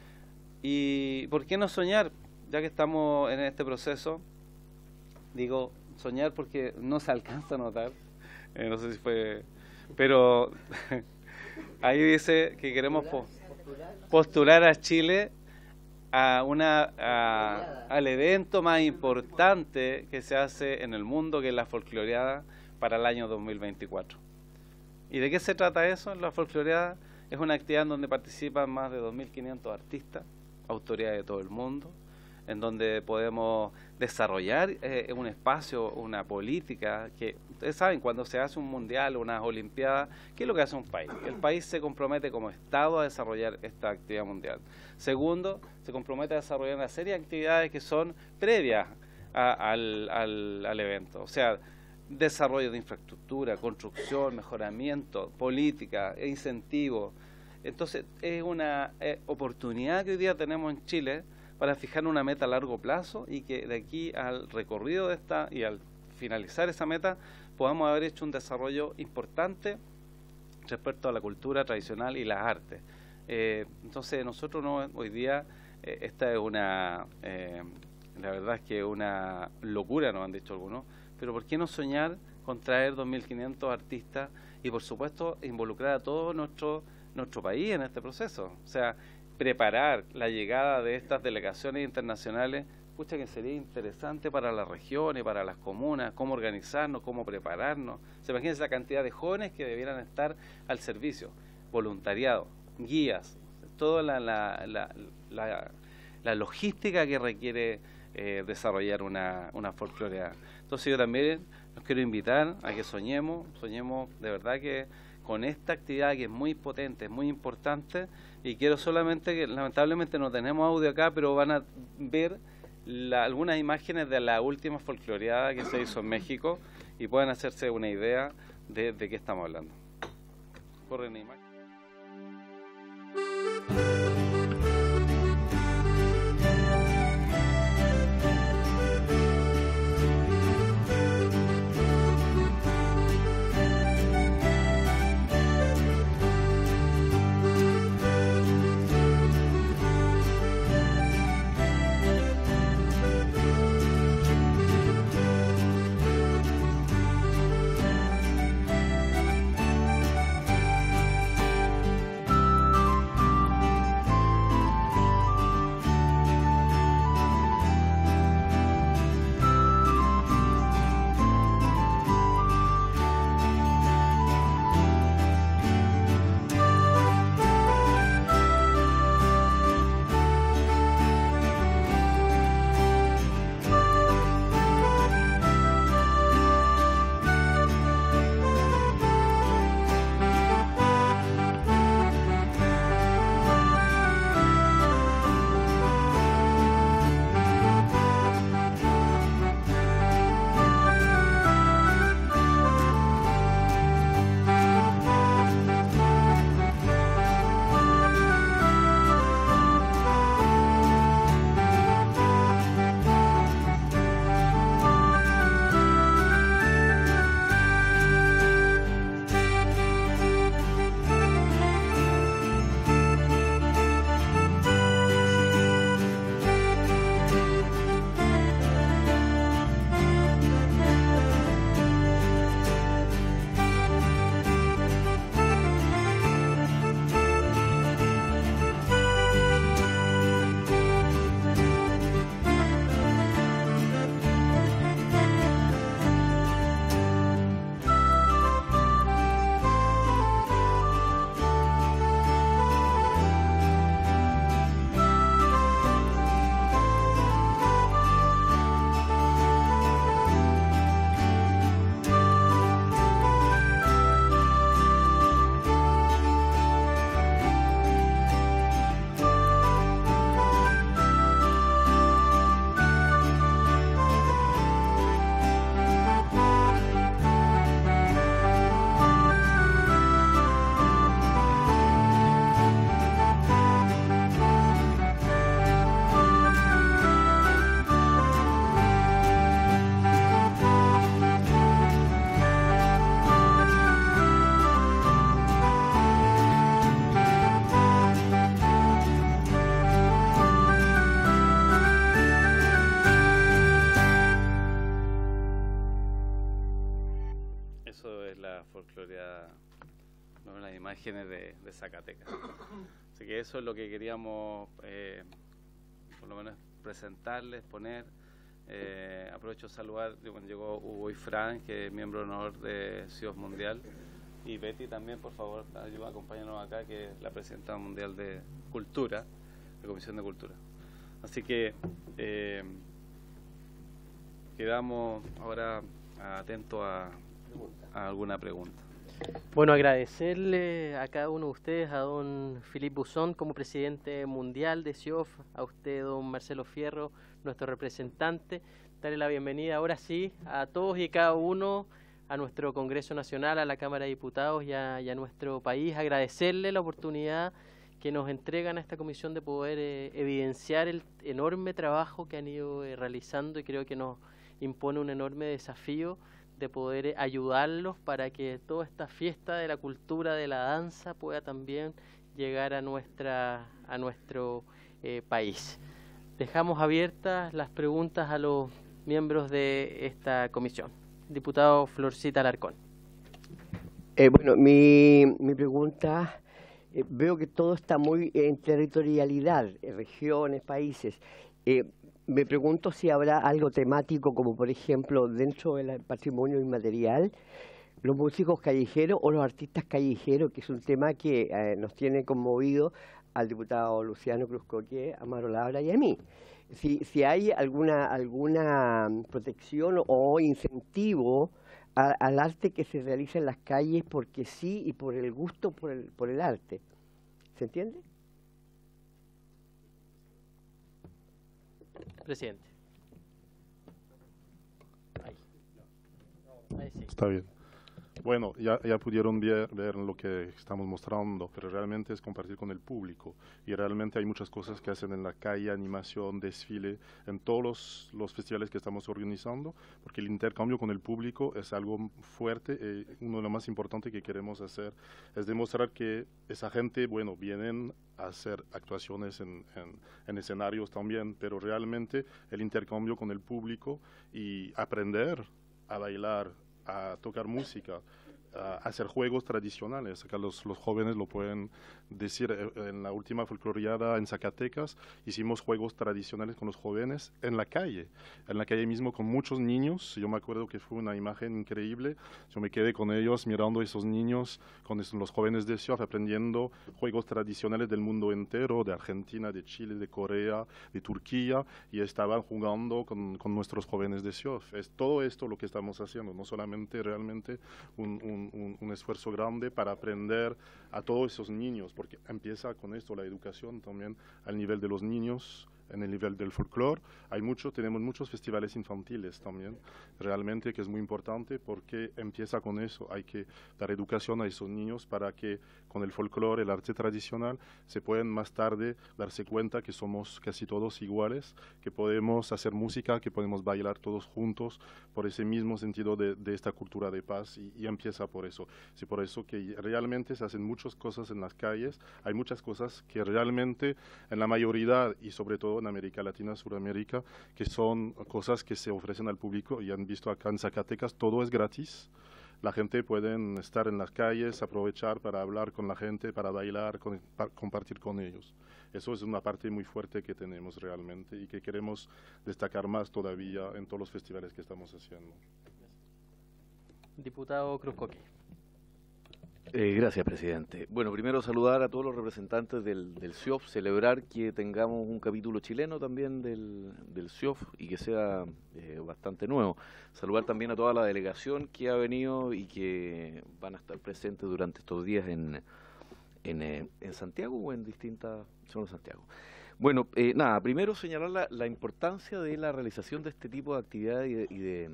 ¿Y por qué no soñar? Ya que estamos en este proceso, digo soñar porque no se alcanza a notar, eh, no sé si fue, pero ahí dice que queremos po postular a Chile a una a, al evento más importante que se hace en el mundo, que es la folcloreada, para el año dos mil veinticuatro. ¿Y de qué se trata eso? La folcloreada es una actividad en donde participan más de dos mil quinientos artistas, autoridades de todo el mundo, en donde podemos desarrollar eh, un espacio, una política, que ustedes saben, cuando se hace un mundial, unas olimpiadas, ¿qué es lo que hace un país? El país se compromete como Estado a desarrollar esta actividad mundial. Segundo, se compromete a desarrollar una serie de actividades que son previas a, al, al, al evento. O sea, desarrollo de infraestructura, construcción, mejoramiento, política, incentivo. Entonces, es una eh, oportunidad que hoy día tenemos en Chile para fijar una meta a largo plazo, y que de aquí al recorrido de esta y al finalizar esa meta podamos haber hecho un desarrollo importante respecto a la cultura tradicional y las artes. Eh, entonces nosotros no, hoy día eh, esta es una, eh, la verdad es que una locura, nos han dicho algunos, pero ¿por qué no soñar con traer dos mil quinientos artistas y por supuesto involucrar a todo nuestro, nuestro país en este proceso? O sea, preparar la llegada de estas delegaciones internacionales, pucha que sería interesante para la región y para las comunas, cómo organizarnos, cómo prepararnos. Se imagínense la cantidad de jóvenes que debieran estar al servicio, voluntariado, guías, toda la, la, la, la, la logística que requiere eh, desarrollar una, una folcloreada. Entonces yo también los quiero invitar a que soñemos, soñemos de verdad que con esta actividad que es muy potente, es muy importante, y quiero solamente que, lamentablemente no tenemos audio acá, pero van a ver la, algunas imágenes de la última folcloreada que se hizo en México y puedan hacerse una idea de, de qué estamos hablando. Corre una imagen. folcloreada, ¿no? Las imágenes de, de Zacatecas. Así que eso es lo que queríamos, eh, por lo menos, presentarles, poner. Eh, aprovecho de saludar, bueno, llegó Hugo y Fran, que es miembro de honor de CIOF Mundial, y Betty también, por favor, ayuda, acompáñanos acá, que es la presidenta mundial de Cultura, de Comisión de Cultura. Así que eh, quedamos ahora atentos a, a alguna pregunta. Bueno, agradecerle a cada uno de ustedes, a don Philippe Buzón como presidente mundial de CIOF, a usted, don Marcelo Fierro, nuestro representante, darle la bienvenida ahora sí a todos y cada uno a nuestro Congreso Nacional, a la Cámara de Diputados y a, y a nuestro país, agradecerle la oportunidad que nos entregan a esta comisión de poder eh, evidenciar el enorme trabajo que han ido eh, realizando, y creo que nos impone un enorme desafío de poder eh, ayudarlos para que toda esta fiesta de la cultura, de la danza, pueda también llegar a, nuestra, a nuestro eh, país. Dejamos abiertas las preguntas a los miembros de esta comisión. Diputado Florcita Alarcón. Eh, bueno, mi, mi pregunta, eh, veo que todo está muy en territorialidad, en regiones, países. Eh, me pregunto si habrá algo temático, como por ejemplo, dentro del patrimonio inmaterial, los músicos callejeros o los artistas callejeros, que es un tema que eh, nos tiene conmovido al diputado Luciano Cruzcoque, a Amaro Labra y a mí. Si, si hay alguna, alguna protección o incentivo a, al arte que se realiza en las calles porque sí y por el gusto por el, por el arte. ¿Se entiende? Presidente. Ahí. Ahí sí. Está bien. Bueno, ya, ya pudieron ver, ver lo que estamos mostrando, pero realmente es compartir con el público. Y realmente hay muchas cosas que hacen en la calle, animación, desfile, en todos los, los festivales que estamos organizando, porque el intercambio con el público es algo fuerte. Eh, uno de lo más importante que queremos hacer es demostrar que esa gente, bueno, vienen a hacer actuaciones en, en, en escenarios también, pero realmente el intercambio con el público y aprender a bailar, a tocar música, a hacer juegos tradicionales. Acá los, los jóvenes lo pueden decir. En la última folcloriada en Zacatecas hicimos juegos tradicionales con los jóvenes en la calle, en la calle mismo con muchos niños. Yo me acuerdo que fue una imagen increíble. Yo me quedé con ellos mirando a esos niños, con los jóvenes de Siof, aprendiendo juegos tradicionales del mundo entero, de Argentina, de Chile, de Corea, de Turquía, y estaban jugando con, con nuestros jóvenes de Siof. Es todo esto lo que estamos haciendo, no solamente realmente un, un Un, un esfuerzo grande para aprender a todos esos niños, porque empieza con esto la educación también al nivel de los niños, en el nivel del folclore. Hay mucho, tenemos muchos festivales infantiles también, realmente, que es muy importante porque empieza con eso. Hay que dar educación a esos niños para que con el folclore, el arte tradicional, se pueden más tarde darse cuenta que somos casi todos iguales, que podemos hacer música, que podemos bailar todos juntos por ese mismo sentido de, de esta cultura de paz, y, y empieza por eso. Sí, por eso que realmente se hacen muchas cosas en las calles. Hay muchas cosas que realmente en la mayoría, y sobre todo en América Latina, Sudamérica, que son cosas que se ofrecen al público, y han visto acá en Zacatecas, todo es gratis. La gente puede estar en las calles, aprovechar para hablar con la gente, para bailar, con, para compartir con ellos. Eso es una parte muy fuerte que tenemos realmente y que queremos destacar más todavía en todos los festivales que estamos haciendo. Diputado Cruzcoque. Eh, gracias, presidente. Bueno, primero saludar a todos los representantes del, del Siof, celebrar que tengamos un capítulo chileno también del, del Siof y que sea eh, bastante nuevo. Saludar también a toda la delegación que ha venido y que van a estar presentes durante estos días en, en, eh, en Santiago o en distintas zonas de Santiago. Bueno, eh, nada, primero señalar la, la importancia de la realización de este tipo de actividades y de... Y de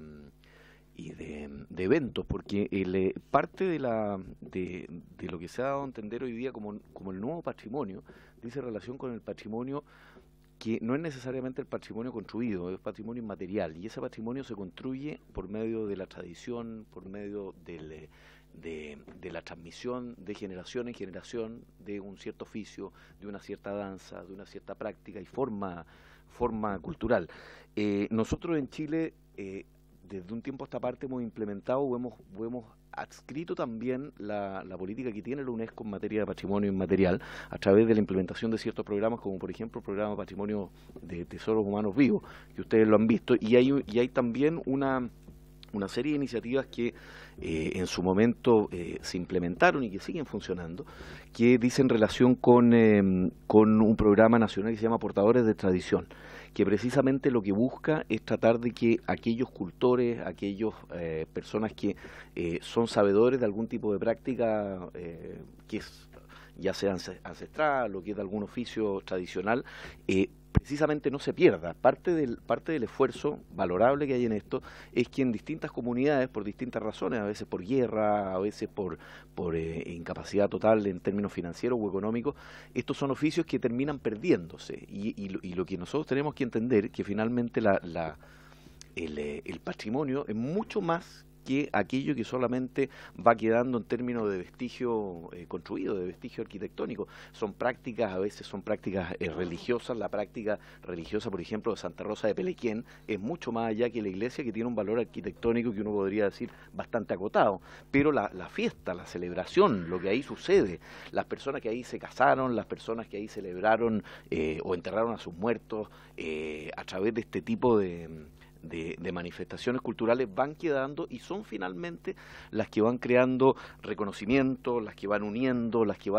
y de, de eventos, porque el, eh, parte de, la, de, de lo que se ha dado a entender hoy día como, como el nuevo patrimonio, dice relación con el patrimonio que no es necesariamente el patrimonio construido, es patrimonio inmaterial, y ese patrimonio se construye por medio de la tradición, por medio del, de, de la transmisión de generación en generación de un cierto oficio, de una cierta danza, de una cierta práctica y forma, forma cultural. Eh, nosotros en Chile, eh, desde un tiempo a esta parte hemos implementado o hemos, o hemos adscrito también la, la política que tiene la UNESCO en materia de patrimonio inmaterial a través de la implementación de ciertos programas, como por ejemplo el programa Patrimonio de Tesoros Humanos Vivos, que ustedes lo han visto, y hay, y hay también una, una serie de iniciativas que eh, en su momento eh, se implementaron y que siguen funcionando, que dicen relación con, eh, con un programa nacional que se llama Portadores de Tradición, que precisamente lo que busca es tratar de que aquellos cultores, aquellas eh, personas que eh, son sabedores de algún tipo de práctica, eh, que es ya sea ancestral o que es de algún oficio tradicional, eh, precisamente no se pierda. Parte del, parte del esfuerzo valorable que hay en esto es que en distintas comunidades, por distintas razones, a veces por guerra, a veces por, por eh, incapacidad total en términos financieros o económicos, estos son oficios que terminan perdiéndose. Y, y, lo, y lo que nosotros tenemos que entender es que finalmente la, la, el, el patrimonio es mucho más que aquello que solamente va quedando en términos de vestigio eh, construido, de vestigio arquitectónico. Son prácticas, a veces son prácticas eh, religiosas. La práctica religiosa, por ejemplo, de Santa Rosa de Pelequén, es mucho más allá que la iglesia, que tiene un valor arquitectónico que uno podría decir bastante acotado. Pero la, la fiesta, la celebración, lo que ahí sucede, las personas que ahí se casaron, las personas que ahí celebraron eh, o enterraron a sus muertos, eh, a través de este tipo de... De, de manifestaciones culturales van quedando y son finalmente las que van creando reconocimiento, las que van uniendo, las que van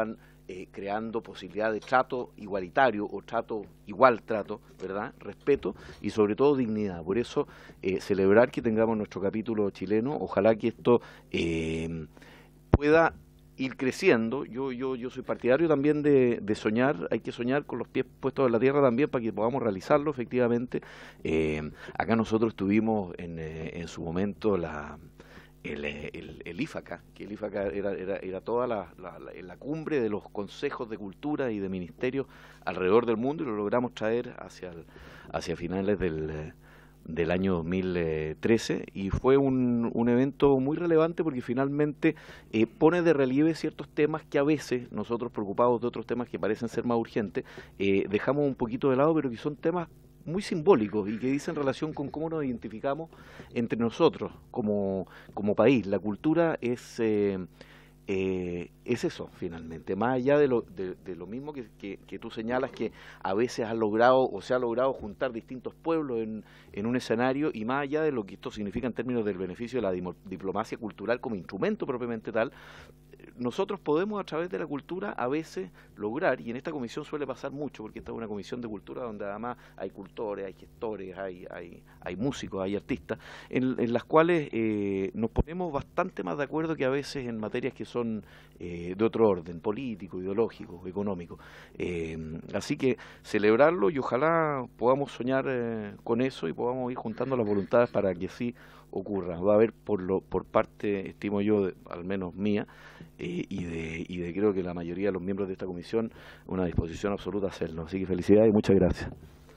eh, creando posibilidad de trato igualitario o trato igual trato, ¿verdad? Respeto y sobre todo dignidad. Por eso eh, celebrar que tengamos nuestro capítulo chileno, ojalá que esto eh, pueda ir creciendo. Yo yo yo soy partidario también de, de soñar, hay que soñar con los pies puestos en la tierra también para que podamos realizarlo efectivamente. Eh, acá nosotros tuvimos en, eh, en su momento la el, el, el IFACA, que el IFACA era, era, era toda la, la, la, la cumbre de los consejos de cultura y de ministerios alrededor del mundo, y lo logramos traer hacia, el, hacia finales del del año dos mil trece, y fue un, un evento muy relevante porque finalmente eh, pone de relieve ciertos temas que a veces nosotros, preocupados de otros temas que parecen ser más urgentes, eh, dejamos un poquito de lado, pero que son temas muy simbólicos y que dicen relación con cómo nos identificamos entre nosotros como, como país. La cultura es... Eh, Eh, es eso finalmente, más allá de lo, de, de lo mismo que, que, que tú señalas, que a veces has logrado o se ha logrado juntar distintos pueblos en, en un escenario, y más allá de lo que esto significa en términos del beneficio de la diplomacia cultural como instrumento propiamente tal, nosotros podemos a través de la cultura a veces lograr, y en esta comisión suele pasar mucho, porque esta es una comisión de cultura donde además hay cultores, hay gestores, hay, hay, hay músicos, hay artistas, en, en las cuales eh, nos ponemos bastante más de acuerdo que a veces en materias que son eh, de otro orden, político, ideológico, económico. Eh, así que celebrarlo, y ojalá podamos soñar eh, con eso y podamos ir juntando las voluntades para que sí ocurra. Va a haber por lo por parte, estimo yo, de, al menos mía, eh, y de y de creo que la mayoría de los miembros de esta comisión, una disposición absoluta a hacerlo. Así que felicidades y muchas gracias.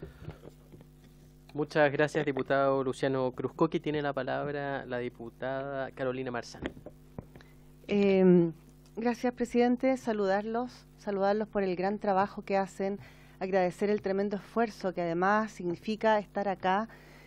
Muchas gracias, diputado Luciano Cruzcoque. Tiene la palabra la diputada Carolina Marzán. Eh, gracias, presidente. Saludarlos, saludarlos por el gran trabajo que hacen, agradecer el tremendo esfuerzo que además significa estar acá.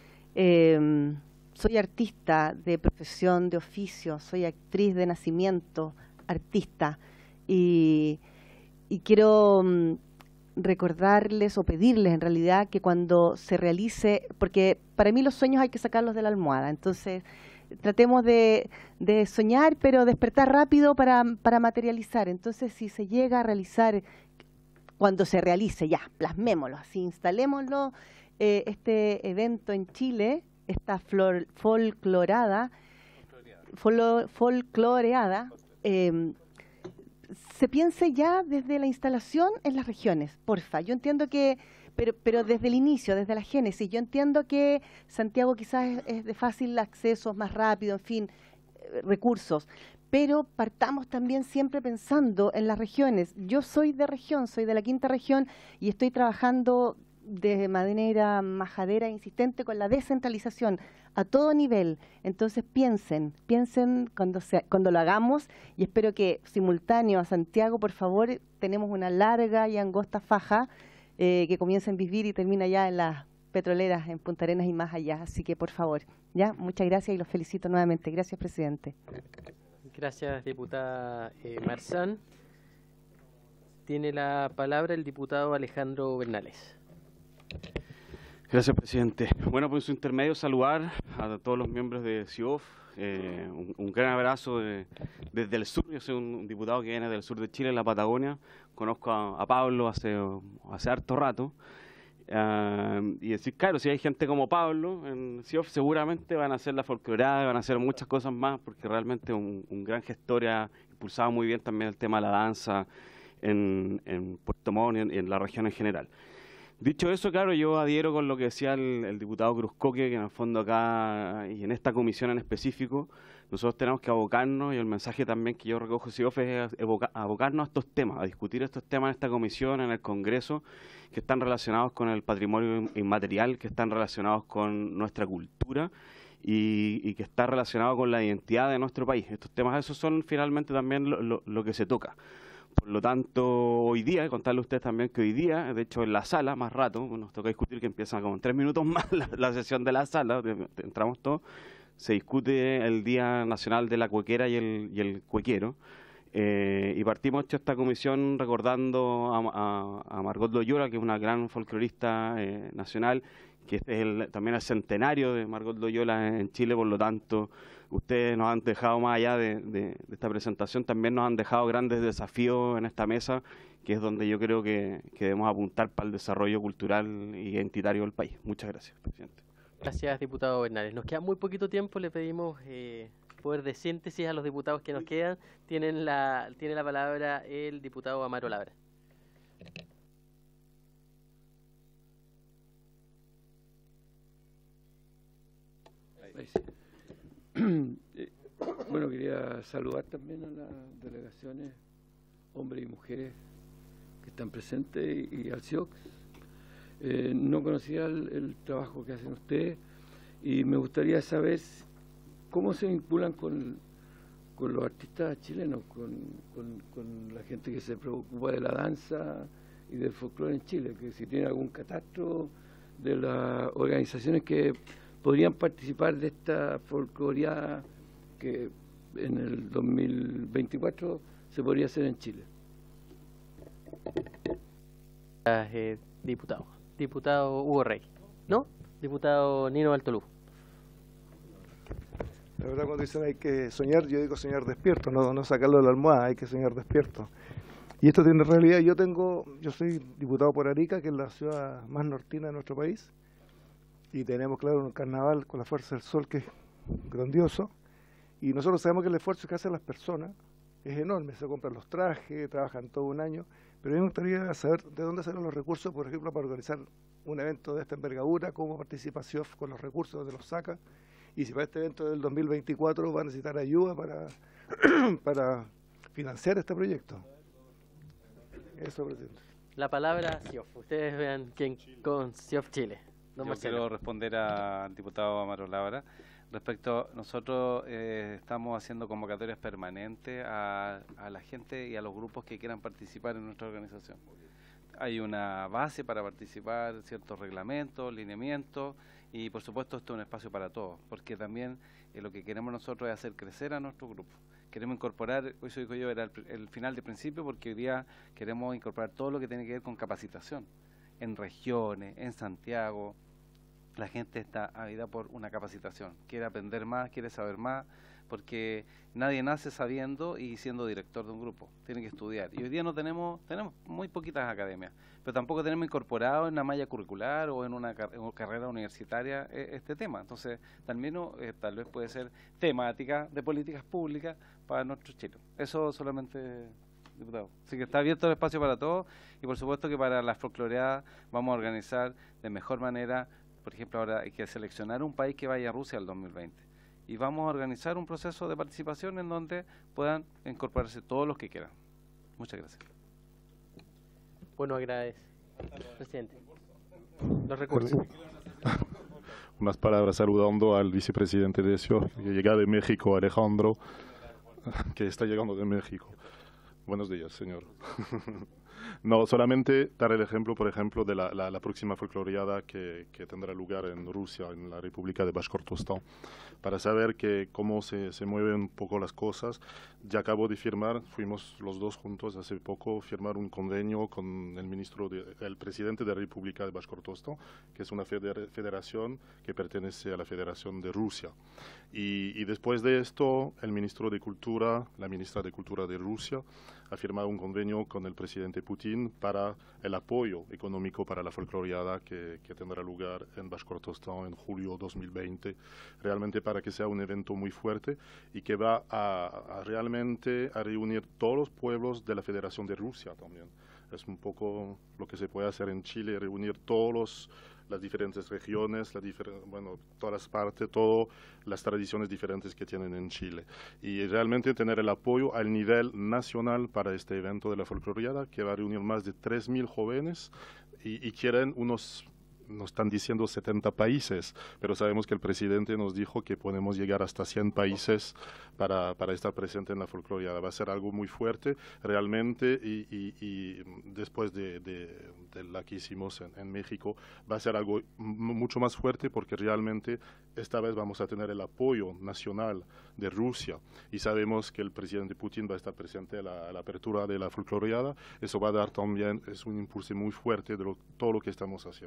Eh, Soy artista de profesión, de oficio, soy actriz de nacimiento, artista, y, y quiero um, recordarles o pedirles en realidad que cuando se realice, porque para mí los sueños hay que sacarlos de la almohada, entonces tratemos de, de soñar pero despertar rápido para, para materializar. Entonces si se llega a realizar, cuando se realice ya, plasmémoslo, así instalémoslo, eh, este evento en Chile, esta flor, folclorada, folo, folcloreada, eh, se piense ya desde la instalación en las regiones, porfa. Yo entiendo que, pero, pero desde el inicio, desde la génesis, yo entiendo que Santiago quizás es, es de fácil acceso, más rápido, en fin, eh, recursos, pero partamos también siempre pensando en las regiones. Yo soy de región, soy de la quinta región y estoy trabajando de manera majadera e insistente con la descentralización a todo nivel. Entonces piensen, piensen cuando, se, cuando lo hagamos, y espero que simultáneo a Santiago, por favor, tenemos una larga y angosta faja eh, que comienza en Bisbir y termina ya en las petroleras, en Punta Arenas y más allá. Así que, por favor, ya, muchas gracias y los felicito nuevamente. Gracias, presidente. Gracias, diputada eh, Marzán. Tiene la palabra el diputado Alejandro Bernales. Gracias, presidente. Bueno, por su intermedio saludar a todos los miembros de C I O F, eh, un, un gran abrazo de, desde el sur. Yo soy un, un diputado que viene del sur de Chile, en la Patagonia. Conozco a, a Pablo hace, hace harto rato. Uh, y decir, claro, si hay gente como Pablo en C I O F, seguramente van a hacer la folclorada, van a hacer muchas cosas más, porque realmente un, un gran gestor ha impulsado muy bien también el tema de la danza en, en Puerto Montt y en, en la región en general. Dicho eso, claro, yo adhiero con lo que decía el, el diputado Cruzcoque, que en el fondo acá y en esta comisión en específico, nosotros tenemos que abocarnos, y el mensaje también que yo recojo de C I O F es evoca, abocarnos a estos temas, a discutir estos temas en esta comisión, en el Congreso, que están relacionados con el patrimonio inmaterial, que están relacionados con nuestra cultura y, y que está relacionado con la identidad de nuestro país. Estos temas, esos son finalmente también lo, lo, lo que se toca. Por lo tanto, hoy día, contarle a ustedes también que hoy día, de hecho en la sala, más rato, nos toca discutir, que empieza como en tres minutos más la, la sesión de la sala, entramos todos, se discute el Día Nacional de la Cuequera y el, y el Cuequero, eh, y partimos hecho esta comisión recordando a, a, a Margot Loyola, que es una gran folclorista eh, nacional, que este es el, también el centenario de Margot Loyola en Chile, por lo tanto, ustedes nos han dejado, más allá de, de, de esta presentación, también nos han dejado grandes desafíos en esta mesa, que es donde yo creo que, que debemos apuntar para el desarrollo cultural y identitario del país. Muchas gracias, presidente. Gracias, diputado Bernales. Nos queda muy poquito tiempo, le pedimos eh, poder de síntesis a los diputados que nos quedan. Tienen la, tiene la palabra el diputado Amaro Labra. Bueno, quería saludar también a las delegaciones, hombres y mujeres que están presentes, y, y al C I O C. Eh, no conocía el, el trabajo que hacen ustedes y me gustaría saber cómo se vinculan con, con los artistas chilenos, con, con, con la gente que se preocupa de la danza y del folclore en Chile, que si tienen algún catastro de las organizaciones que podrían participar de esta folcloreada que en el dos mil veinticuatro se podría hacer en Chile. Eh, diputado. Diputado Hugo Rey. ¿No? Diputado Nino Altolú. La verdad, cuando dicen hay que soñar, yo digo soñar despierto, no, no sacarlo de la almohada, hay que soñar despierto. Y esto tiene realidad. Yo tengo, yo soy diputado por Arica, que es la ciudad más nortina de nuestro país, y tenemos, claro, un carnaval con la Fuerza del Sol que es grandioso, y nosotros sabemos que el esfuerzo que hacen las personas es enorme. Se compran los trajes, trabajan todo un año, pero a mí me gustaría saber de dónde salen los recursos, por ejemplo, para organizar un evento de esta envergadura, cómo participa C I O F con los recursos, dónde los saca, y si para este evento del dos mil veinticuatro va a necesitar ayuda para, para financiar este proyecto. Eso, presidente. La palabra C I O F. Ustedes vean quién con C I O F Chile. Don Yo Marcelo. quiero responder al diputado Amaro Labra. Respecto, nosotros eh, estamos haciendo convocatorias permanentes a, a la gente y a los grupos que quieran participar en nuestra organización. Hay una base para participar, ciertos reglamentos, lineamientos, y por supuesto esto es un espacio para todos, porque también eh, lo que queremos nosotros es hacer crecer a nuestro grupo. Queremos incorporar, eso digo yo, era el, el final de principio, porque hoy día queremos incorporar todo lo que tiene que ver con capacitación, en regiones, en Santiago. La gente está ávida por una capacitación, quiere aprender más, quiere saber más, porque nadie nace sabiendo y siendo director de un grupo, tiene que estudiar. Y hoy día no tenemos, tenemos muy poquitas academias, pero tampoco tenemos incorporado en la malla curricular o en una, car en una carrera universitaria eh, este tema. Entonces, también eh, tal vez puede ser temática de políticas públicas para nuestros chilenos. Eso solamente, diputado. Así que está abierto el espacio para todos, y por supuesto que para las folcloreadas vamos a organizar de mejor manera. Por ejemplo, ahora hay que seleccionar un país que vaya a Rusia al dos mil veinte. Y vamos a organizar un proceso de participación en donde puedan incorporarse todos los que quieran. Muchas gracias. Bueno, agradece. Presidente. Los recursos. Unas palabras saludando al vicepresidente de C I O F, que llega de México, Alejandro, que está llegando de México. Buenos días, señor. No, solamente dar el ejemplo, por ejemplo, de la, la, la próxima folcloreada que, que tendrá lugar en Rusia, en la República de Bashkortostán, para saber que cómo se, se mueven un poco las cosas. Ya acabo de firmar, fuimos los dos juntos hace poco, firmar un convenio con el ministro, de, el presidente de la República de Bashkortostán, que es una feder, federación que pertenece a la Federación de Rusia. Y, y después de esto, el ministro de Cultura, la ministra de Cultura de Rusia, ha firmado un convenio con el presidente Putin para el apoyo económico para la folcloreada que, que tendrá lugar en Bashkortostán en julio dos mil veinte, realmente para que sea un evento muy fuerte y que va a, a realmente a reunir todos los pueblos de la Federación de Rusia también. Es un poco lo que se puede hacer en Chile, reunir todos los las diferentes regiones, la difer bueno, todas las partes, todas las tradiciones diferentes que tienen en Chile. Y realmente tener el apoyo al nivel nacional para este evento de la folcloreada, que va a reunir más de tres mil jóvenes y, y quieren unos... Nos están diciendo setenta países, pero sabemos que el presidente nos dijo que podemos llegar hasta cien países para, para estar presente en la folcloreada. Va a ser algo muy fuerte realmente y, y, y después de, de, de la que hicimos en, en México, va a ser algo mucho más fuerte porque realmente esta vez vamos a tener el apoyo nacional de Rusia y sabemos que el presidente Putin va a estar presente a la, a la apertura de la folcloreada. Eso va a dar también, es un impulso muy fuerte de lo, todo lo que estamos haciendo.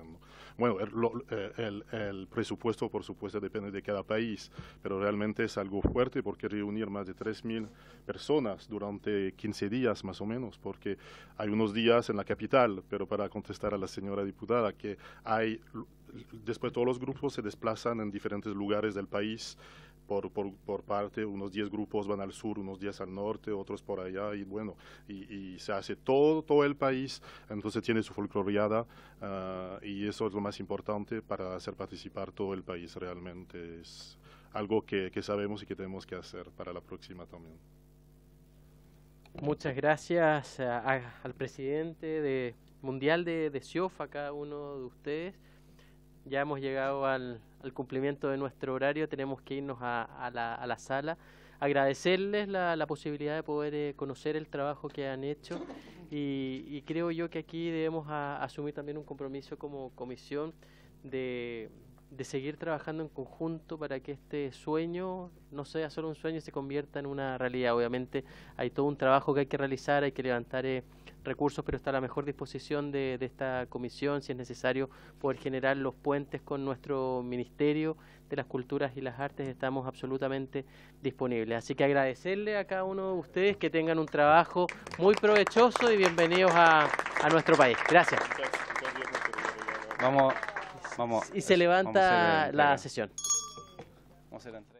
bueno, el, lo, el, el presupuesto por supuesto depende de cada país, pero realmente es algo fuerte porque reunir más de tres mil personas durante quince días más o menos, porque hay unos días en la capital, pero para contestar a la señora diputada, que hay, después todos los grupos se desplazan en diferentes lugares del país, Por, por, por parte, unos diez grupos van al sur, unos diez al norte, otros por allá, y bueno, y, y se hace todo, todo el país, entonces tiene su folcloriada, uh, y eso es lo más importante para hacer participar todo el país, realmente es algo que, que sabemos y que tenemos que hacer para la próxima también. Muchas gracias a, a, al presidente de mundial de, de S I O F, a cada uno de ustedes. Ya hemos llegado al, al cumplimiento de nuestro horario, tenemos que irnos a, a, la, a la sala. Agradecerles la, la posibilidad de poder eh, conocer el trabajo que han hecho y, y creo yo que aquí debemos a, asumir también un compromiso como comisión de, de seguir trabajando en conjunto para que este sueño no sea solo un sueño y se convierta en una realidad. Obviamente hay todo un trabajo que hay que realizar, hay que levantar eh, recursos, pero está a la mejor disposición de, de esta comisión, si es necesario poder generar los puentes con nuestro Ministerio de las Culturas y las Artes, estamos absolutamente disponibles. Así que agradecerle a cada uno de ustedes, que tengan un trabajo muy provechoso y bienvenidos a, a nuestro país. Gracias. Vamos, vamos. Y se levanta vamos a la sesión. Vamos a hacer la entrega.